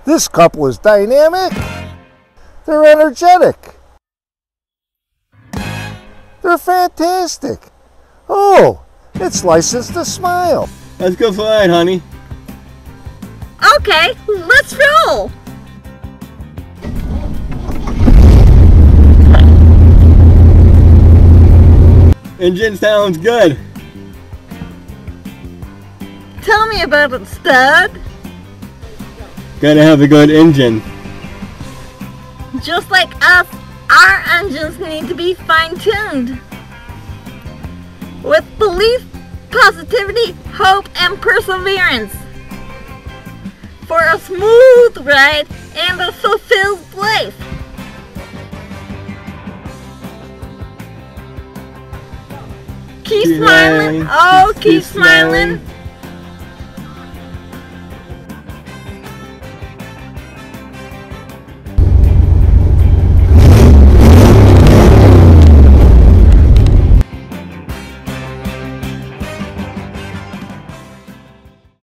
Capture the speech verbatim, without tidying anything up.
This couple is dynamic. They're energetic. They're fantastic. Oh, it's licensed to smile. Let's go for a ride, honey. Okay, let's roll. Engine sounds good. Tell me about it, stud. Gotta have a good engine. Just like us, our engines need to be fine-tuned. With belief, positivity, hope, and perseverance. For a smooth ride and a fulfilled life. Keep, keep smiling. smiling. Oh, keep, keep smiling. smiling.